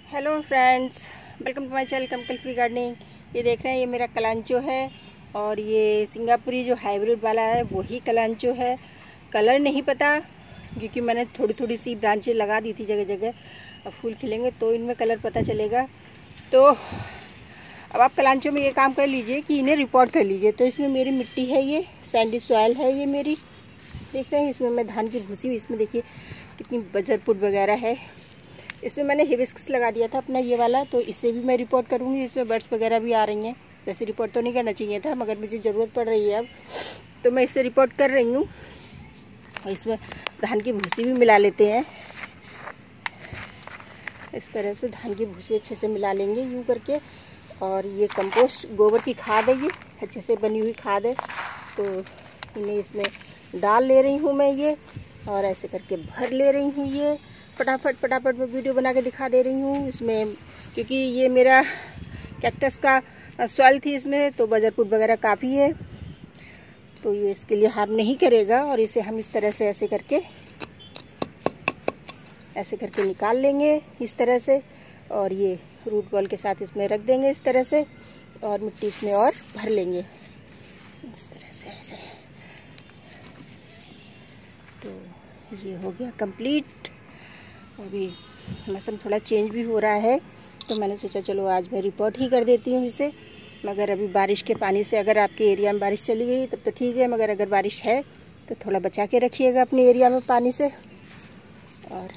Hello friends, welcome to my channel chemical free gardening. ये देख रहे हैं, ये मेरा कलांचो है और ये सिंगापुरी जो हाइब्रिड वाला है वही कलांचो है। कलर नहीं पता क्योंकि मैंने थोड़ी थोड़ी सी ब्रांचें लगा दी थी जगह जगह। अब फूल खिलेंगे तो इनमें कलर पता चलेगा। तो अब आप कलांचो में ये काम कर लीजिए कि इन्हें रिपोर्ट कर लीजिए। तो इसमें मेरी मिट्टी है, ये सैंडी सॉइल है ये मेरी, देख रहे हैं। इसमें मैं धान की भूसी, इसमें देखिए कितनी बजरपुट वगैरह है। इसमें मैंने हिबिस्कस लगा दिया था अपना ये वाला, तो इससे भी मैं रिपोर्ट करूँगी। इसमें बर्ड्स वगैरह भी आ रही हैं। वैसे रिपोर्ट तो नहीं करना चाहिए था, मगर मुझे ज़रूरत पड़ रही है अब, तो मैं इससे रिपोर्ट कर रही हूँ। और इसमें धान की भूसी भी मिला लेते हैं। इस तरह से धान की भूसी अच्छे से मिला लेंगे यूँ करके। और ये कंपोस्ट गोबर की खाद है, ये अच्छे से बनी हुई खाद है, तो इन्हें इसमें डाल ले रही हूँ मैं ये। और ऐसे करके भर ले रही हूँ ये। फटाफट मैं वीडियो बना के दिखा दे रही हूँ इसमें, क्योंकि ये मेरा कैक्टस का सॉइल थी इसमें, तो बजरपुट वगैरह काफ़ी है, तो ये इसके लिए हार्म नहीं करेगा। और इसे हम इस तरह से ऐसे करके निकाल लेंगे इस तरह से। और ये रूट बॉल के साथ इसमें रख देंगे इस तरह से, और मिट्टी इसमें और भर लेंगे इस तरह से ऐसे। तो ये हो गया कंप्लीट। अभी मौसम थोड़ा चेंज भी हो रहा है, तो मैंने सोचा चलो आज मैं रिपोर्ट ही कर देती हूँ इसे। मगर अभी बारिश के पानी से, अगर आपके एरिया में बारिश चली गई तब तो ठीक है, मगर अगर बारिश है तो थोड़ा बचा के रखिएगा अपने एरिया में पानी से। और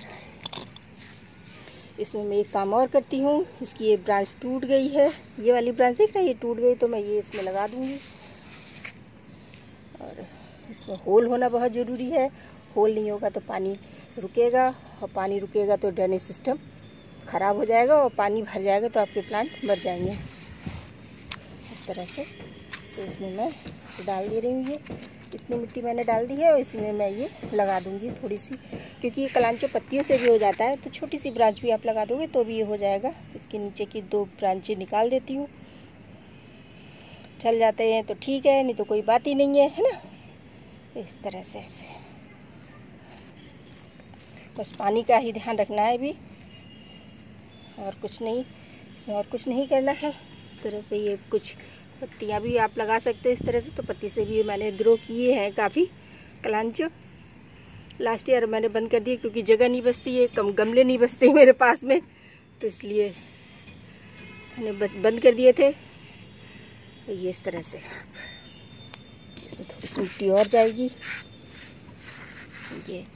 इसमें मैं एक काम और करती हूँ, इसकी ये ब्रांच टूट गई है, ये वाली ब्रांच दिख रही है, ये टूट गई, तो मैं ये इसमें लगा दूँगी। और इसमें होल होना बहुत ज़रूरी है। होल नहीं होगा तो पानी रुकेगा, और पानी रुकेगा तो ड्रेनेज सिस्टम ख़राब हो जाएगा, और पानी भर जाएगा तो आपके प्लांट मर जाएंगे इस तरह से। तो इसमें मैं डाल दे रही हूँ, ये इतनी मिट्टी मैंने डाल दी है, और इसमें मैं ये लगा दूँगी थोड़ी सी, क्योंकि ये कलांचो पत्तियों से भी हो जाता है, तो छोटी सी ब्रांच भी आप लगा दोगे तो भी ये हो जाएगा। इसके नीचे की 2 ब्रांचें निकाल देती हूँ, चल जाते हैं तो ठीक है, नहीं तो कोई बात ही नहीं है ना। इस तरह से ऐसे बस पानी का ही ध्यान रखना है अभी, और कुछ नहीं, इसमें और कुछ नहीं करना है। इस तरह से ये कुछ पत्तियां भी आप लगा सकते हो इस तरह से। तो पत्ती से भी मैंने ग्रो किए हैं काफ़ी कलांचो। लास्ट ईयर मैंने बंद कर दिए क्योंकि जगह नहीं बचती है, कम गमले नहीं बचते मेरे पास में, तो इसलिए मैंने बंद कर दिए थे। तो ये इस तरह से इसमें थोड़ी सी मिट्टी और जाएगी। ये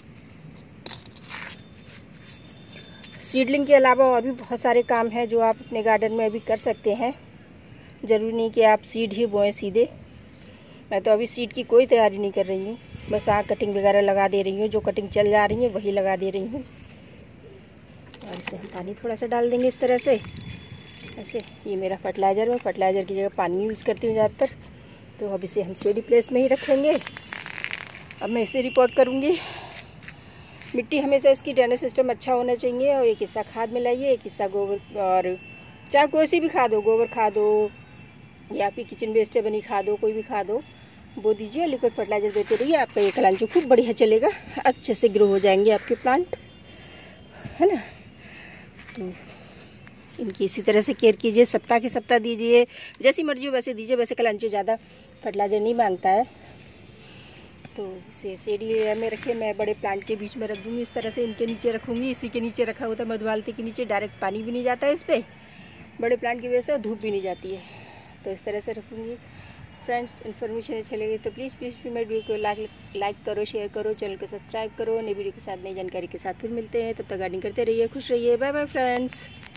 सीडलिंग के अलावा और भी बहुत सारे काम हैं जो आप अपने गार्डन में अभी कर सकते हैं। ज़रूरी नहीं कि आप सीड ही बोएं सीधे। मैं तो अभी सीड की कोई तैयारी नहीं कर रही हूँ, बस कटिंग वगैरह लगा दे रही हूँ, जो कटिंग चल जा रही है वही लगा दे रही हूँ। और इसे हम पानी थोड़ा सा डाल देंगे इस तरह से ऐसे। ये मेरा फर्टिलाइज़र, मैं फर्टिलाइज़र की जगह पानी यूज़ करती हूँ ज़्यादातर। तो अब इसे हम शेडी प्लेस में ही रखेंगे। अब मैं इसे रिपोर्ट करूँगी। मिट्टी हमेशा इसकी ड्रेनेज सिस्टम अच्छा होना चाहिए। और एक हिस्सा खाद मिलाइए, एक हिस्सा गोबर, और चाहे कोई सी भी खाद हो, गोबर खाद हो या फिर किचन वेस्ट से बनी खाद हो, कोई भी खाद हो वो दीजिए। लिक्विड फर्टिलाइजर देते रहिए, आपका ये कलांचो खूब बढ़िया चलेगा, अच्छे से ग्रो हो जाएंगे आपके प्लांट, है ना। तो इनकी इसी तरह से केयर कीजिए, सप्ताह के सप्ताह दीजिए, जैसी मर्जी हो वैसे दीजिए। वैसे कलांचो ज़्यादा फर्टिलाइजर नहीं मांगता है, तो इसे शेडी एरिया में रखिए। मैं बड़े प्लांट के बीच में रख दूँगी इस तरह से, इनके नीचे रखूँगी। इसी के नीचे रखा होता है मधुमालती के नीचे, डायरेक्ट पानी भी नहीं जाता है इस पर, बड़े प्लांट की वजह से धूप भी नहीं जाती है, तो इस तरह से रखूँगी। फ्रेंड्स, इन्फॉर्मेशन अच्छी लगी तो प्लीज़ मेरे वीडियो को लाइक करो, शेयर करो, चैनल को सब्सक्राइब करो। नई वीडियो के साथ, नई जानकारी के साथ फिर मिलते हैं। तब तक गार्डनिंग करते रहिए, खुश रहिए। Bye bye friends.